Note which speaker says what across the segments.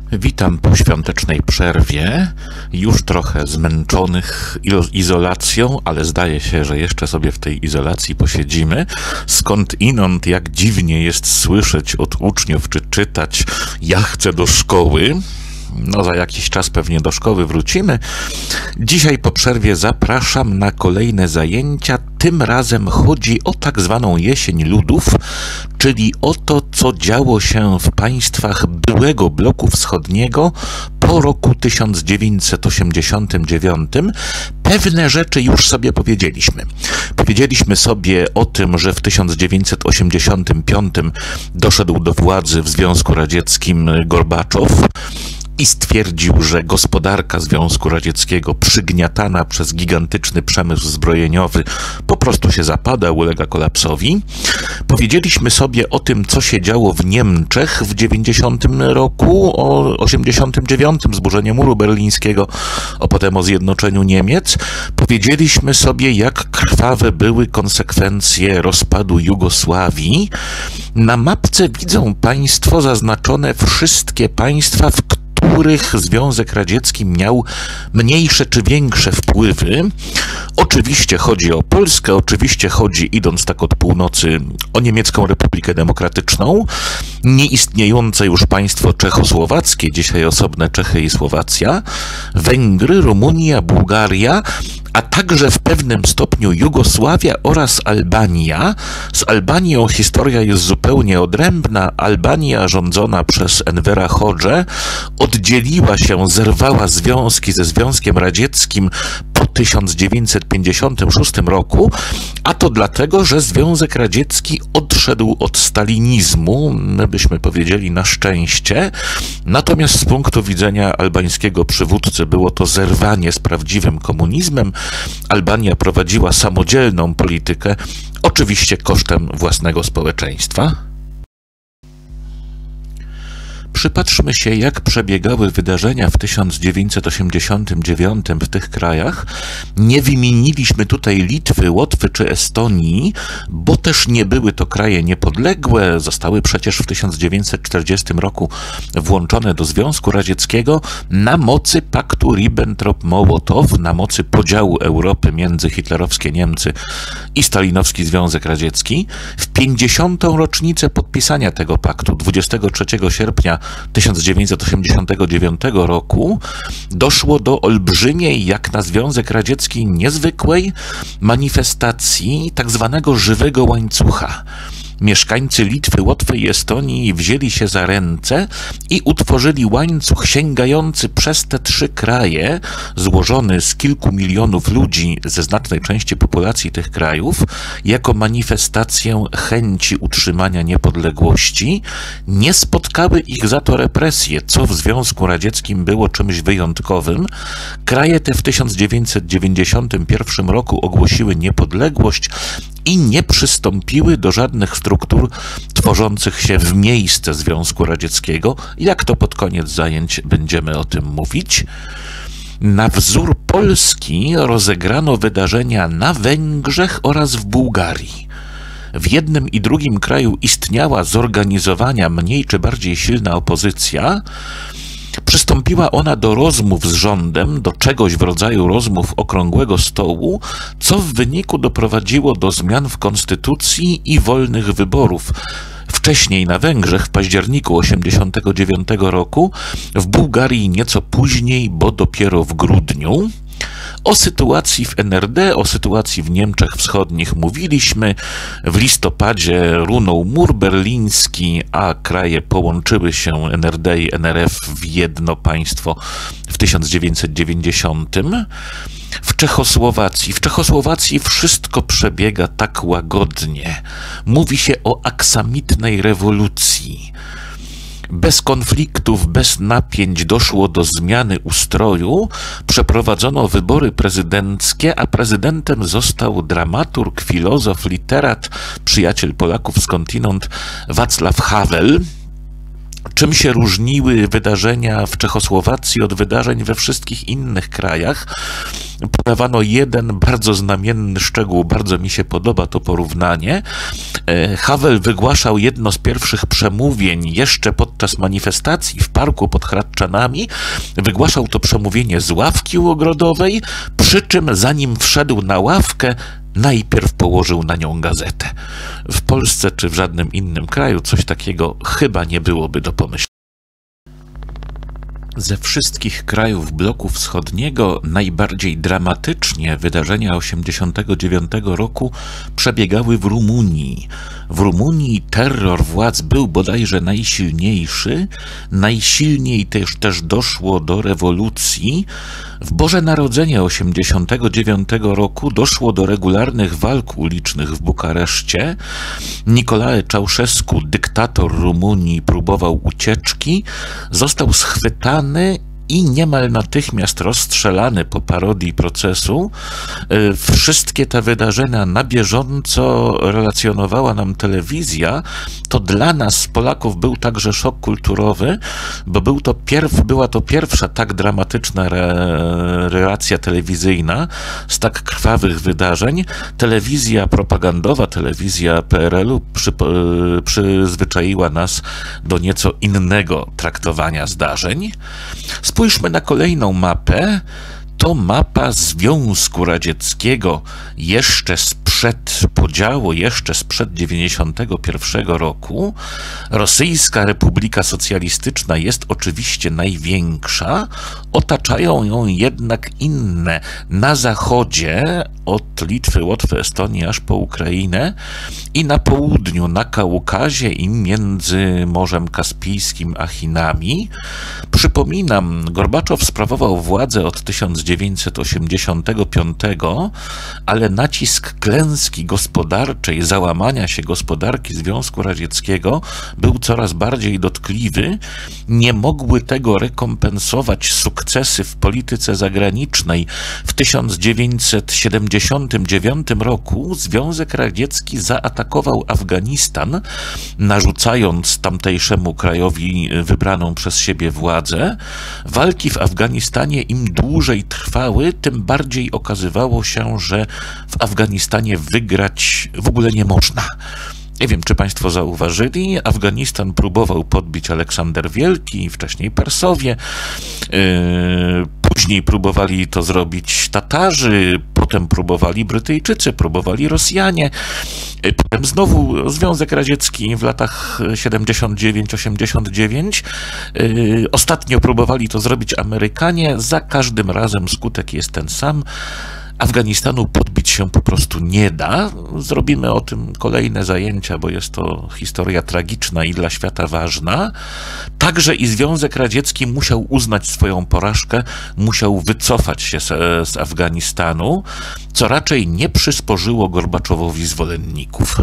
Speaker 1: Witam po świątecznej przerwie, już trochę zmęczonych izolacją, ale zdaje się, że jeszcze sobie w tej izolacji posiedzimy. Skądinąd, jak dziwnie jest słyszeć od uczniów czy czytać: ja chcę do szkoły. No, za jakiś czas pewnie do szkoły wrócimy. Dzisiaj po przerwie zapraszam na kolejne zajęcia. Tym razem chodzi o tak zwaną jesień ludów, czyli o to, co działo się w państwach byłego bloku wschodniego po roku 1989. Pewne rzeczy już sobie powiedzieliśmy. Powiedzieliśmy sobie o tym, że w 1985 doszedł do władzy w Związku Radzieckim Gorbaczow i stwierdził, że gospodarka Związku Radzieckiego, przygniatana przez gigantyczny przemysł zbrojeniowy, po prostu się zapada, ulega kolapsowi. Powiedzieliśmy sobie o tym, co się działo w Niemczech w 90 roku, o 89, zburzenie muru berlińskiego, a potem o zjednoczeniu Niemiec. Powiedzieliśmy sobie, jak krwawe były konsekwencje rozpadu Jugosławii. Na mapce widzą Państwo zaznaczone wszystkie państwa, w których Związek Radziecki miał mniejsze czy większe wpływy. Oczywiście chodzi o Polskę, oczywiście chodzi, idąc tak od północy, o Niemiecką Republikę Demokratyczną, nieistniejące już państwo czechosłowackie, dzisiaj osobne Czechy i Słowacja, Węgry, Rumunia, Bułgaria, a także w pewnym stopniu Jugosławia oraz Albania. Z Albanią historia jest zupełnie odrębna. Albania rządzona przez Envera Hodżę oddzieliła się, zerwała związki ze Związkiem Radzieckim po 1956 roku, a to dlatego, że Związek Radziecki odszedł od stalinizmu, my byśmy powiedzieli na szczęście, natomiast z punktu widzenia albańskiego przywódcy było to zerwanie z prawdziwym komunizmem. Albania prowadziła samodzielną politykę, oczywiście kosztem własnego społeczeństwa. Przypatrzmy się, jak przebiegały wydarzenia w 1989 w tych krajach. Nie wymieniliśmy tutaj Litwy, Łotwy czy Estonii, bo też nie były to kraje niepodległe. Zostały przecież w 1940 roku włączone do Związku Radzieckiego na mocy paktu Ribbentrop-Mołotow, na mocy podziału Europy między hitlerowskie Niemcy i stalinowski Związek Radziecki. W 50. rocznicę podpisania tego paktu, 23 sierpnia 1989 roku, doszło do olbrzymiej, jak na Związek Radziecki, niezwykłej manifestacji tak zwanego żywego łańcucha. Mieszkańcy Litwy, Łotwy i Estonii wzięli się za ręce i utworzyli łańcuch sięgający przez te trzy kraje, złożony z kilku milionów ludzi ze znacznej części populacji tych krajów, jako manifestację chęci utrzymania niepodległości. Nie spotkały ich za to represje, co w Związku Radzieckim było czymś wyjątkowym. Kraje te w 1991 roku ogłosiły niepodległość i nie przystąpiły do żadnych struktur tworzących się w miejsce Związku Radzieckiego. Jak to pod koniec zajęć będziemy o tym mówić. Na wzór Polski rozegrano wydarzenia na Węgrzech oraz w Bułgarii. W jednym i drugim kraju istniała zorganizowana mniej czy bardziej silna opozycja. Przystąpiła ona do rozmów z rządem, do czegoś w rodzaju rozmów okrągłego stołu, co w wyniku doprowadziło do zmian w konstytucji i wolnych wyborów. Wcześniej na Węgrzech w październiku 1989 roku, w Bułgarii nieco później, bo dopiero w grudniu. O sytuacji w NRD, o sytuacji w Niemczech Wschodnich mówiliśmy. W listopadzie runął mur berliński, a kraje połączyły się, NRD i NRF, w jedno państwo w 1990. W Czechosłowacji wszystko przebiega tak łagodnie. Mówi się o aksamitnej rewolucji. Bez konfliktów, bez napięć doszło do zmiany ustroju, przeprowadzono wybory prezydenckie, a prezydentem został dramaturg, filozof, literat, przyjaciel Polaków skądinąd Václav Havel. Czym się różniły wydarzenia w Czechosłowacji od wydarzeń we wszystkich innych krajach? podawano jeden bardzo znamienny szczegół, bardzo mi się podoba to porównanie. Havel wygłaszał jedno z pierwszych przemówień jeszcze podczas manifestacji w parku pod Hradczanami. Wygłaszał to przemówienie z ławki ogrodowej, przy czym zanim wszedł na ławkę, najpierw położył na nią gazetę. W Polsce czy w żadnym innym kraju coś takiego chyba nie byłoby do pomyślenia. Ze wszystkich krajów bloku wschodniego najbardziej dramatycznie wydarzenia 1989 roku przebiegały w Rumunii. W Rumunii terror władz był bodajże najsilniejszy, najsilniej też doszło do rewolucji. W Boże Narodzenie 1989 roku doszło do regularnych walk ulicznych w Bukareszcie. Nicolae Ceausescu, dyktator Rumunii, próbował ucieczki, został schwytany i niemal natychmiast rozstrzelany po parodii procesu. Wszystkie te wydarzenia na bieżąco relacjonowała nam telewizja. To dla nas, Polaków, był także szok kulturowy, bo była to pierwsza tak dramatyczna relacja telewizyjna z tak krwawych wydarzeń. Telewizja propagandowa, telewizja PRL-u przyzwyczaiła nas do nieco innego traktowania zdarzeń. Spójrzmy na kolejną mapę. To mapa Związku Radzieckiego jeszcze sprzed podziału, jeszcze sprzed 1991 roku. Rosyjska Republika Socjalistyczna jest oczywiście największa, otaczają ją jednak inne. Na zachodzie, od Litwy, Łotwy, Estonii aż po Ukrainę i na południu, na Kaukazie i między Morzem Kaspijskim a Chinami. Przypominam, Gorbaczow sprawował władzę od 1985, ale nacisk klęski gospodarczej, załamania się gospodarki Związku Radzieckiego był coraz bardziej dotkliwy. Nie mogły tego rekompensować sukcesy w polityce zagranicznej. W 1979 roku Związek Radziecki zaatakował Afganistan, narzucając tamtejszemu krajowi wybraną przez siebie władzę. Walki w Afganistanie im dłużej trwały, tym bardziej okazywało się, że w Afganistanie wygrać w ogóle nie można. Nie wiem, czy Państwo zauważyli, Afganistan próbował podbić Aleksander Wielki, wcześniej Persowie, później próbowali to zrobić Tatarzy, potem próbowali Brytyjczycy, próbowali Rosjanie, potem znowu Związek Radziecki w latach 79-89, ostatnio próbowali to zrobić Amerykanie, za każdym razem skutek jest ten sam. Afganistanu podbić się po prostu nie da. Zrobimy o tym kolejne zajęcia, bo jest to historia tragiczna i dla świata ważna. Także i Związek Radziecki musiał uznać swoją porażkę, musiał wycofać się z Afganistanu, co raczej nie przysporzyło Gorbaczowowi zwolenników.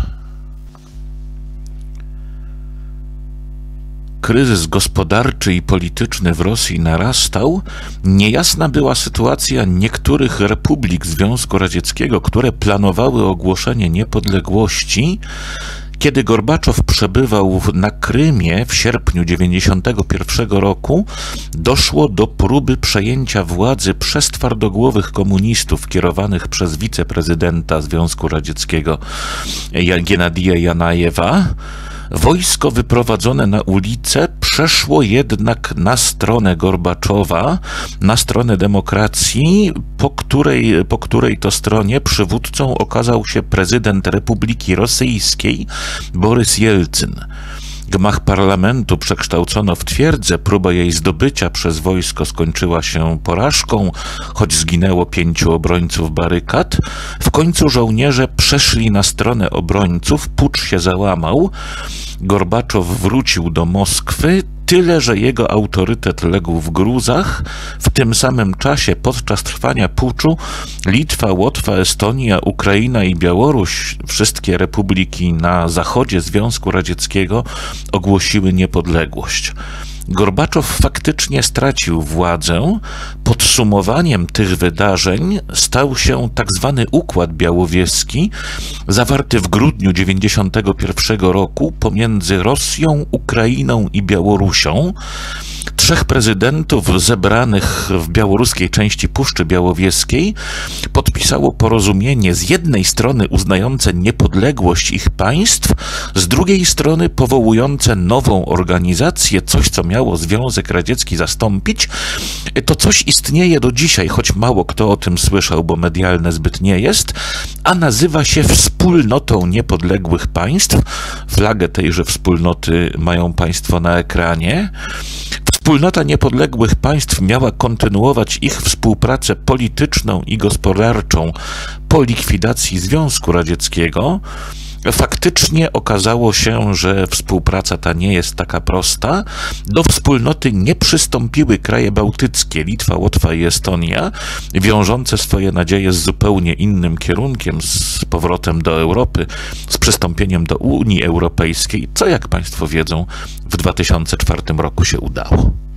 Speaker 1: Kryzys gospodarczy i polityczny w Rosji narastał, niejasna była sytuacja niektórych republik Związku Radzieckiego, które planowały ogłoszenie niepodległości. Kiedy Gorbaczow przebywał na Krymie w sierpniu 1991 roku, doszło do próby przejęcia władzy przez twardogłowych komunistów kierowanych przez wiceprezydenta Związku Radzieckiego Gennadija Janajewa. Wojsko wyprowadzone na ulicę przeszło jednak na stronę Gorbaczowa, na stronę demokracji, po której to stronie przywódcą okazał się prezydent Republiki Rosyjskiej Borys Jelcyn. Gmach parlamentu przekształcono w twierdzę, próba jej zdobycia przez wojsko skończyła się porażką, choć zginęło 5 obrońców barykad. W końcu żołnierze przeszli na stronę obrońców, pucz się załamał. Gorbaczow wrócił do Moskwy, tyle że jego autorytet legł w gruzach. W tym samym czasie, podczas trwania puczu, Litwa, Łotwa, Estonia, Ukraina i Białoruś, wszystkie republiki na zachodzie Związku Radzieckiego, ogłosiły niepodległość. Gorbaczow faktycznie stracił władzę. Podsumowaniem tych wydarzeń stał się tzw. Układ Białowieski, zawarty w grudniu 1991 roku pomiędzy Rosją, Ukrainą i Białorusią. trzech prezydentów zebranych w białoruskiej części Puszczy Białowieskiej podpisało porozumienie z jednej strony uznające niepodległość ich państw, z drugiej strony powołujące nową organizację, coś co miało Związek Radziecki zastąpić. To coś istnieje do dzisiaj, choć mało kto o tym słyszał, bo medialne zbyt nie jest, a nazywa się Wspólnotą Niepodległych Państw. Flagę tejże wspólnoty mają Państwo na ekranie. Wspólnota Niepodległych Państw miała kontynuować ich współpracę polityczną i gospodarczą po likwidacji Związku Radzieckiego. Faktycznie okazało się, że współpraca ta nie jest taka prosta. Do wspólnoty nie przystąpiły kraje bałtyckie, Litwa, Łotwa i Estonia, wiążące swoje nadzieje z zupełnie innym kierunkiem, z powrotem do Europy, z przystąpieniem do Unii Europejskiej, co jak Państwo wiedzą w 2004 roku się udało.